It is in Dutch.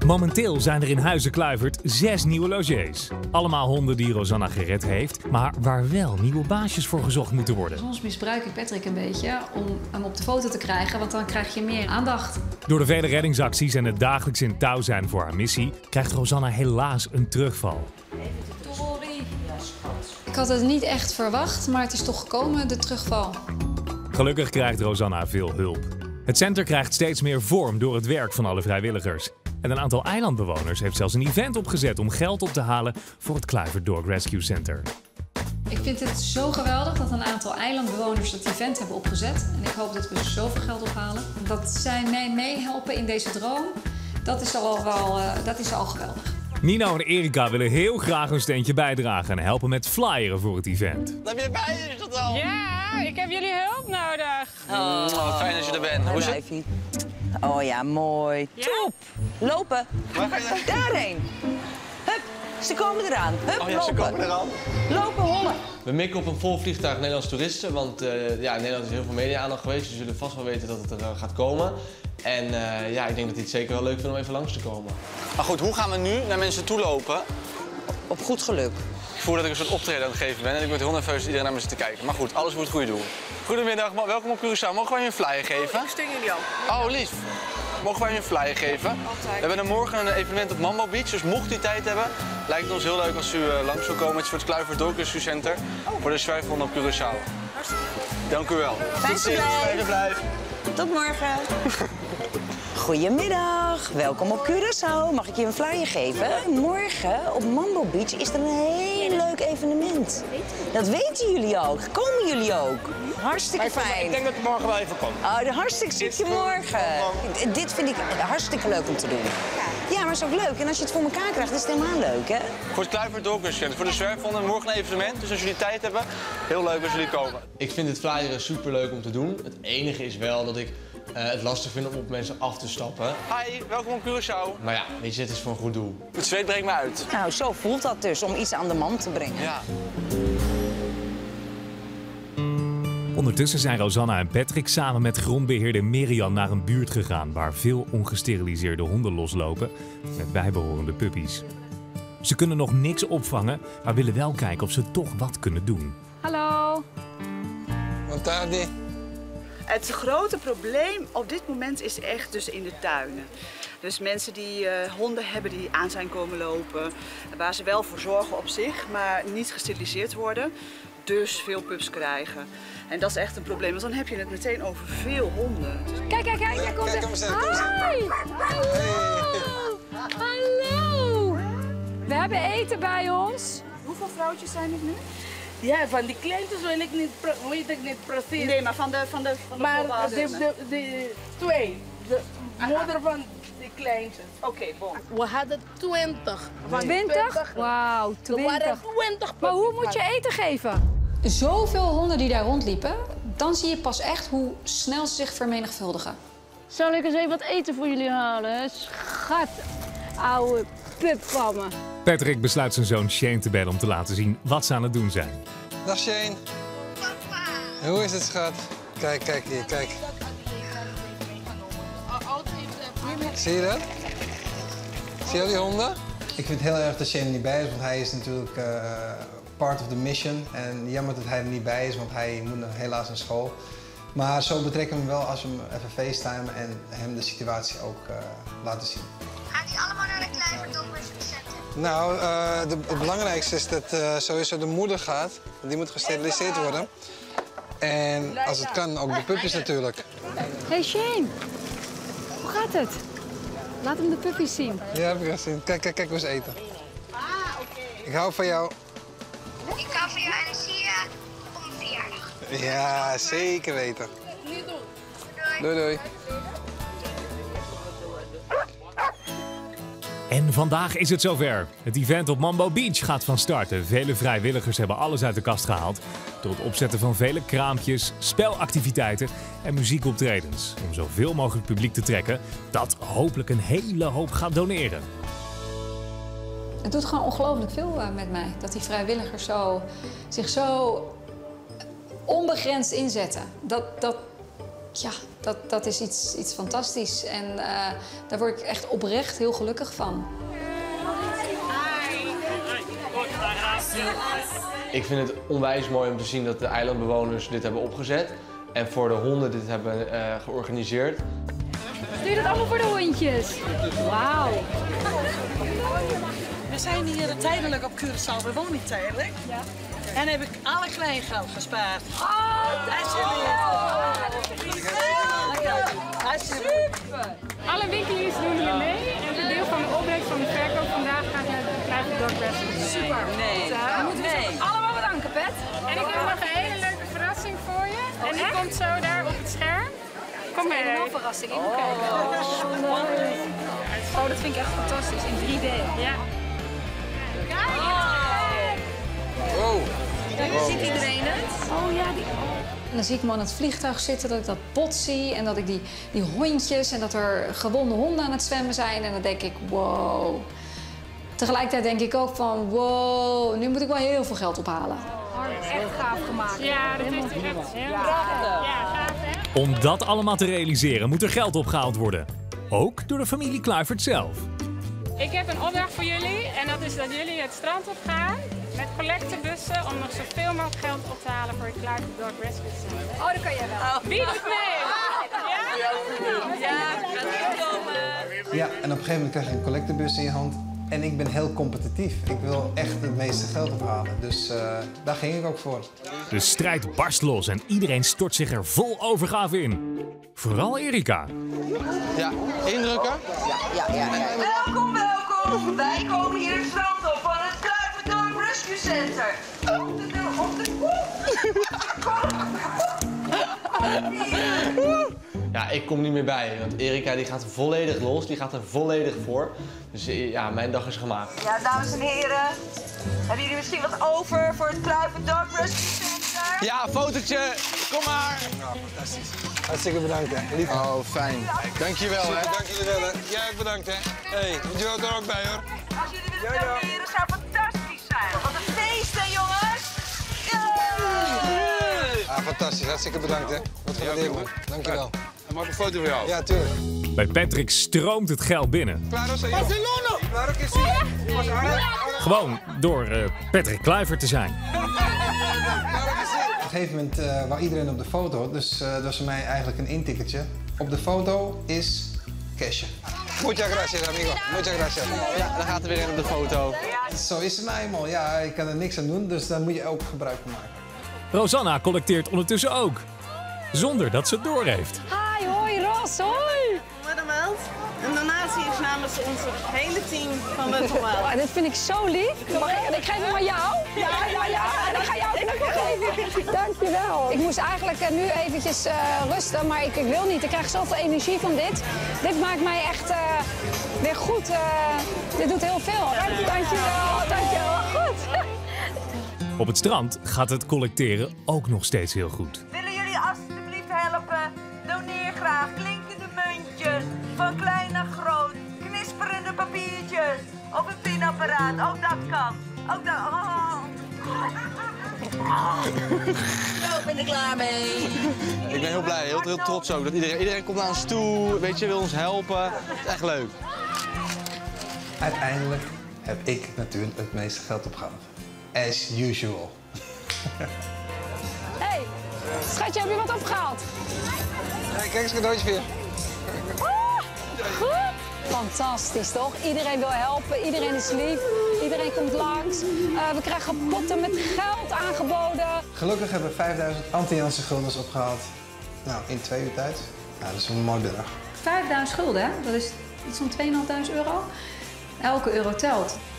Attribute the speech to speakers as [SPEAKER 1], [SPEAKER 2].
[SPEAKER 1] Momenteel zijn er in Huize Kluivert 6 nieuwe logés. Allemaal honden die Rosanna gered heeft, maar waar wel nieuwe baasjes voor gezocht moeten worden.
[SPEAKER 2] Soms misbruik ik Patrick een beetje om hem op de foto te krijgen, want dan krijg je meer aandacht.
[SPEAKER 1] Door de vele reddingsacties en het dagelijks in touw zijn voor haar missie, krijgt Rosanna helaas een terugval.
[SPEAKER 2] Sorry. Ik had het niet echt verwacht, maar het is toch gekomen, de terugval.
[SPEAKER 1] Gelukkig krijgt Rosanna veel hulp. Het center krijgt steeds meer vorm door het werk van alle vrijwilligers. En een aantal eilandbewoners heeft zelfs een event opgezet om geld op te halen voor het Kluivert Dog Rescue Center.
[SPEAKER 2] Ik vind het zo geweldig dat een aantal eilandbewoners dat event hebben opgezet. En ik hoop dat we zoveel geld ophalen. Dat zij mij meehelpen in deze droom, dat is al geweldig.
[SPEAKER 1] Nino en Erika willen heel graag een steentje bijdragen en helpen met flyeren voor het event.
[SPEAKER 3] Heb je bij je dat al?
[SPEAKER 4] Ja, ik heb jullie hulp nodig.
[SPEAKER 3] Oh, fijn dat je er bent. Hoe is het?
[SPEAKER 5] Oh ja, mooi.
[SPEAKER 4] Ja?
[SPEAKER 5] Top! Lopen.
[SPEAKER 3] Waar ga je naar?
[SPEAKER 5] Daarheen. Hup, ze komen eraan. Hup,
[SPEAKER 3] Oh ja,
[SPEAKER 5] lopen.
[SPEAKER 3] ze komen eraan.
[SPEAKER 5] Lopen, hollen.
[SPEAKER 6] We mikken op een vol vliegtuig Nederlandse toeristen, want ja, in Nederland is heel veel media-aandacht geweest. Ze zullen vast wel weten dat het er gaat komen. En ja, ik denk dat hij het zeker wel leuk vindt om even langs te komen.
[SPEAKER 3] Maar goed, hoe gaan we nu naar mensen toe lopen?
[SPEAKER 5] Op goed geluk.
[SPEAKER 3] Ik voel dat ik een soort optreden aan het geven ben en ik word heel nerveus dat iedereen naar me zit te kijken. Maar goed, alles voor het goede doel. Goedemiddag, welkom op Curaçao. Mogen wij je een flyer geven?
[SPEAKER 4] Ik steun jullie al.
[SPEAKER 3] Oh, lief. Mogen wij je een flyer geven?
[SPEAKER 4] Altijd.
[SPEAKER 3] We hebben er morgen een evenement op Mambo Beach, dus mocht u tijd hebben, lijkt het ons heel leuk als u langs wil komen. Het is voor het Kluivert Dog Rescue Center voor de zwerfhonden op Curaçao. Dank u wel.
[SPEAKER 5] Fijn
[SPEAKER 3] Tot ziens.
[SPEAKER 5] verblijf.
[SPEAKER 3] Fijn verblijf.
[SPEAKER 5] Tot morgen. Goedemiddag, welkom op Curaçao. Mag ik je een flyer geven? Morgen op Mambo Beach is er een heel leuk evenement. Dat weten jullie ook. Komen jullie ook? Hartstikke fijn.
[SPEAKER 3] Ik denk dat ik morgen wel even kom.
[SPEAKER 5] Oh, hartstikke zie je morgen. Dit vind ik hartstikke leuk om te doen. Ja, maar het is ook leuk. En als je het voor elkaar krijgt, is het helemaal leuk, hè?
[SPEAKER 3] Voor het Kluivert Dog Rescue Center, voor de zwerfhonden, morgen een evenement. Dus als jullie tijd hebben, heel leuk als jullie komen.
[SPEAKER 6] Ik vind het flyeren super leuk om te doen. Het enige is wel dat ik het lastig vind om op mensen af te stappen.
[SPEAKER 3] Hi, welkom op Curaçao.
[SPEAKER 6] Maar ja, weet je, het is voor een goed doel.
[SPEAKER 3] Het zweet brengt me uit.
[SPEAKER 5] Nou, zo voelt dat dus, om iets aan de man te brengen.
[SPEAKER 3] Ja.
[SPEAKER 1] Ondertussen zijn Rosanna en Patrick samen met grondbeheerder Merian naar een buurt gegaan waar veel ongesteriliseerde honden loslopen met bijbehorende puppies. Ze kunnen nog niks opvangen, maar willen wel kijken of ze toch wat kunnen doen.
[SPEAKER 4] Hallo.
[SPEAKER 3] Want daar die.
[SPEAKER 7] Het grote probleem op dit moment is echt dus in de tuinen. Dus mensen die honden hebben die aan zijn komen lopen, waar ze wel voor zorgen op zich, maar niet gesteriliseerd worden, dus veel pups krijgen. En dat is echt een probleem, want dan heb je het meteen over veel honden.
[SPEAKER 4] Kijk, daar komt
[SPEAKER 3] Kijk,
[SPEAKER 4] er.
[SPEAKER 3] kom eens even, kom eens even.
[SPEAKER 4] Hallo. Hallo. We hebben eten bij ons.
[SPEAKER 7] Hoeveel vrouwtjes zijn het nu?
[SPEAKER 8] Ja, van die kleintjes weet ik niet precies.
[SPEAKER 7] Nee, maar van de
[SPEAKER 8] Maar
[SPEAKER 7] volwassenen.
[SPEAKER 8] de twee. De moeder van die kleintjes.
[SPEAKER 7] Oké, bon.
[SPEAKER 8] We hadden 20. Van die
[SPEAKER 4] 20? Wauw,
[SPEAKER 8] Er
[SPEAKER 4] 20.
[SPEAKER 8] waren 20
[SPEAKER 4] Maar hoe moet je eten geven?
[SPEAKER 2] Zoveel honden die daar rondliepen, dan zie je pas echt hoe snel ze zich vermenigvuldigen.
[SPEAKER 8] Zal ik eens even wat eten voor jullie halen? Schat, ouwe pup van me.
[SPEAKER 1] Patrick besluit zijn zoon Shane te bellen om te laten zien wat ze aan het doen zijn.
[SPEAKER 9] Dag Shane. Papa. Hoe is het, schat? Kijk hier, kijk. Zie je dat? Zie je al die honden? Ik vind het heel erg dat Shane er niet bij is, want hij is natuurlijk part of the mission. En jammer dat hij er niet bij is, want hij moet nog helaas naar school. Maar zo betrekken we hem wel als we hem even facetimen en hem de situatie ook laten zien.
[SPEAKER 10] Gaan die allemaal naar de Kluivert Dog Rescue Center?
[SPEAKER 9] Nou, het belangrijkste is dat sowieso de moeder gaat. Die moet gesteriliseerd worden. En als het kan, ook de puppies natuurlijk.
[SPEAKER 4] Hey Shane, hoe gaat het? Laat hem de puppies zien.
[SPEAKER 9] Ja, heb ik gezien. Kijk hoe ze eten. Ik hou van jou.
[SPEAKER 10] Ik kan voor jou en dan zie je op mijn verjaardag.
[SPEAKER 9] Ja, zeker weten. Doei.
[SPEAKER 1] En vandaag is het zover. Het event op Mambo Beach gaat van start. Vele vrijwilligers hebben alles uit de kast gehaald. Door het opzetten van vele kraampjes, spelactiviteiten en muziekoptredens. Om zoveel mogelijk publiek te trekken dat hopelijk een hele hoop gaat doneren.
[SPEAKER 2] Het doet gewoon ongelooflijk veel met mij. Dat die vrijwilligers zich zo onbegrensd inzetten. dat is iets fantastisch. En daar word ik echt oprecht heel gelukkig van.
[SPEAKER 6] Ik vind het onwijs mooi om te zien dat de eilandbewoners dit hebben opgezet. En voor de honden dit hebben georganiseerd.
[SPEAKER 8] Doe je dat allemaal voor de hondjes? Wauw.
[SPEAKER 11] We zijn hier tijdelijk op Curaçao, we wonen niet tijdelijk. Ja. En heb ik alle kleingeld gespaard.
[SPEAKER 8] Super! Alle winkeliers doen hier mee en een deel van de opbrengst van de verkoop vandaag gaat naar de Private Dog Rescue. Super! Nee. Dan moeten we ze allemaal bedanken, Pet. En ik heb nog een hele leuke verrassing voor je. En die komt zo daar op het scherm. Kom maar even. Een verrassing in kijken. Oh, dat vind ik echt fantastisch. In 3D. Ja.
[SPEAKER 9] Wow.
[SPEAKER 2] Ziet iedereen het? Oh ja, En dan zie ik me aan het vliegtuig zitten, dat ik dat bot zie en dat ik die hondjes en dat er gewonde honden aan het zwemmen zijn. En dan denk ik, wow. Tegelijkertijd denk ik ook van, wow, nu moet ik wel heel veel geld ophalen.
[SPEAKER 8] Echt gaaf gemaakt. Ja, dat is echt heel prachtig. Ja, gaaf hè?
[SPEAKER 1] Om dat allemaal te realiseren moet er geld opgehaald worden. Ook door de familie Kluivert zelf.
[SPEAKER 8] Ik heb een opdracht voor jullie en dat is dat jullie het strand op gaan met collectebussen om nog zoveel mogelijk geld op te halen voor het Kluivert Dog Rescue Center. Oh, dat kan jij wel. Wie doet mee? Ja? Ja, gaat komen.
[SPEAKER 9] Ja, en op een gegeven moment krijg je een collectebus in je hand. En ik ben heel competitief. Ik wil echt het meeste geld ophalen. Dus daar ging ik ook voor.
[SPEAKER 1] De strijd barst los en iedereen stort zich er vol overgave in. Vooral Erika.
[SPEAKER 3] Ja, indrukken?
[SPEAKER 5] Ja. Welkom, welkom. Wij komen hier het strand op van het Kluivert Dog Rescue Center.
[SPEAKER 6] Ja, ik kom niet meer bij, want Erika die gaat volledig los, die gaat er volledig voor. Dus ja, mijn dag is gemaakt.
[SPEAKER 5] Ja, dames en heren. Hebben jullie misschien wat over voor het Kluivert Dog Rescue Center?
[SPEAKER 3] Ja, fotootje. Kom maar.
[SPEAKER 9] Nou, fantastisch. Hartstikke bedankt, hè. Lief.
[SPEAKER 3] Oh, fijn. Dankjewel, hè.
[SPEAKER 9] Dank jullie wel, hè. Jij ook bedankt, hè. Hey, je hoort er ook bij, hoor.
[SPEAKER 5] Als jullie willen filmeren, zou fantastisch zijn. Wat een feest, hè, jongens.
[SPEAKER 9] Ah, fantastisch. Hartstikke bedankt, hè. Wat gewaardeerd, man. Dankjewel.
[SPEAKER 3] En maak een foto voor jou.
[SPEAKER 9] Ja, tuurlijk.
[SPEAKER 1] Bij Patrick stroomt het geld binnen.
[SPEAKER 9] Barcelona! Claro que sí.
[SPEAKER 1] Gewoon door Patrick Kluivert te zijn.
[SPEAKER 9] Op een gegeven moment wou iedereen op de foto, dus dat was voor mij eigenlijk een intikketje. Op de foto is cashje. Muchas gracias, amigo. Muchas gracias.
[SPEAKER 3] Ja, dan gaat er weer in op de foto.
[SPEAKER 9] Zo is het nou eenmaal. Ja, ik kan er niks aan doen, dus daar moet je ook gebruik van maken.
[SPEAKER 1] Rosanna collecteert ondertussen ook. Zonder dat ze het doorheeft.
[SPEAKER 8] Hi, hoi Ros, hoi!
[SPEAKER 11] Mademeld, een donatie is namens ons hele team van Muttelmeld.
[SPEAKER 8] Oh, dit vind ik zo lief. Ik geef hem aan jou. Ja. En dan ga jij ook knuffel geven. Dankjewel. Ik moest eigenlijk nu eventjes rusten, maar ik wil niet. Ik krijg zoveel energie van dit. Dit maakt mij echt weer goed. Dit doet heel veel. Dankjewel. Goed.
[SPEAKER 1] Op het strand gaat het collecteren ook nog steeds heel goed.
[SPEAKER 5] Willen jullie alsjeblieft helpen? Doneer graag klinkende muntjes. Van klein naar groot. Knisperende papiertjes. Of een pinapparaat. Ook dat kan. Ook dat. Oh. Nou, ik ben er klaar mee.
[SPEAKER 3] Ik ben heel blij, heel trots ook. Dat iedereen komt naar ons toe, weet je, wil ons helpen. Het is echt leuk.
[SPEAKER 9] Uiteindelijk heb ik natuurlijk het meeste geld opgehaald. As usual.
[SPEAKER 8] Hey, schatje, heb je wat opgehaald?
[SPEAKER 9] Hey, kijk eens een cadeautje voor je.
[SPEAKER 8] Goed. Fantastisch, toch? Iedereen wil helpen, iedereen is lief, iedereen komt langs. We krijgen potten met geld aangeboden.
[SPEAKER 9] Gelukkig hebben we 5000 anti-Janssen guldens opgehaald. Nou, in 2 uur tijd. Ja, dat is een mooi bedrag.
[SPEAKER 2] 5000 gulden, hè? Dat is iets van 2.500 euro. Elke euro telt.